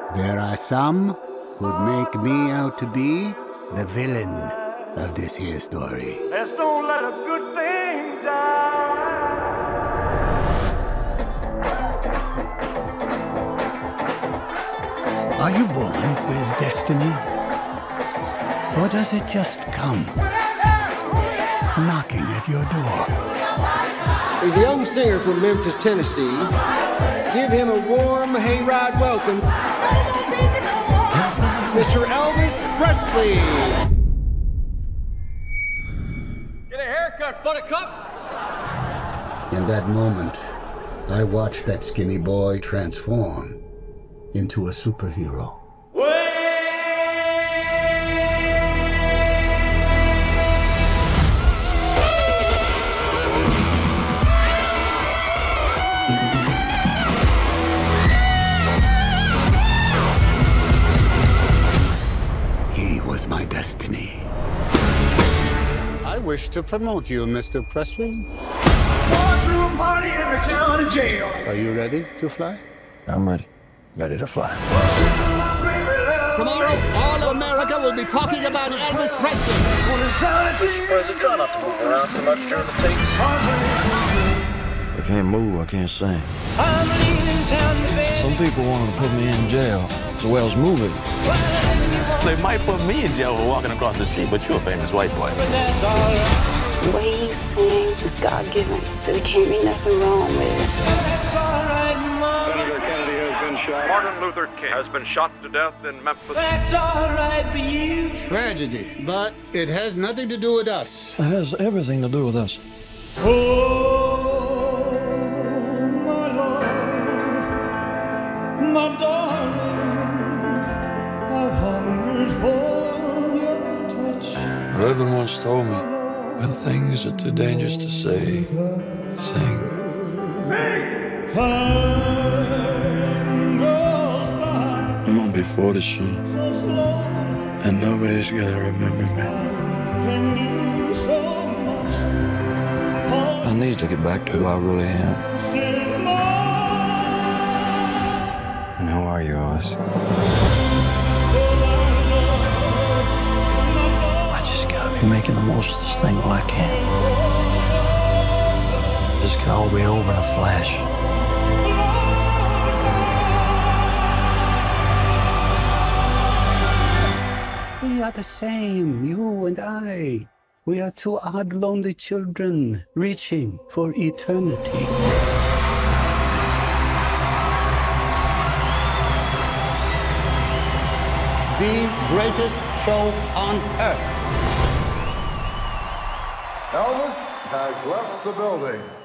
There are some who'd make me out to be the villain of this here story. Let's don't let a good thing die. Are you born with destiny? Or does it just come knocking at your door? He's a young singer from Memphis, Tennessee. Give him a warm hayride welcome, Mr. Elvis Presley. Get a haircut, buttercup. In that moment, I watched that skinny boy transform into a superhero. He was my destiny. I wish to promote you, Mr. Presley. Going through a party in the county jail. Are you ready to fly? I'm ready. Ready to fly. Tomorrow, all of America will be talking about Elvis Presley. President, try not to move around so much during the tapes. I can't move, I can't sing. Some people wanted to put me in jail as well as moving. They might put me in jail for walking across the street, but you're a famous white boy. The way he sings is God-given, so there can't be nothing wrong with it. Senator Kennedy has been shot. Martin Luther King has been shot to death in Memphis. Tragedy, but it has nothing to do with us. It has everything to do with us. My darling, I've hungered for your touch. Reverend once told me, when things are too dangerous to say, sing. Time goes by I'm gonna be 40 soon, so slow, and nobody's gonna remember me. can do so much. I need to get back to who I really am. Still more. And who are you, Oz? I just gotta be making the most of this thing while I can. This can all be over in a flash. We are the same, you and I. We are two odd, lonely children reaching for eternity. The greatest show on earth. Elvis has left the building.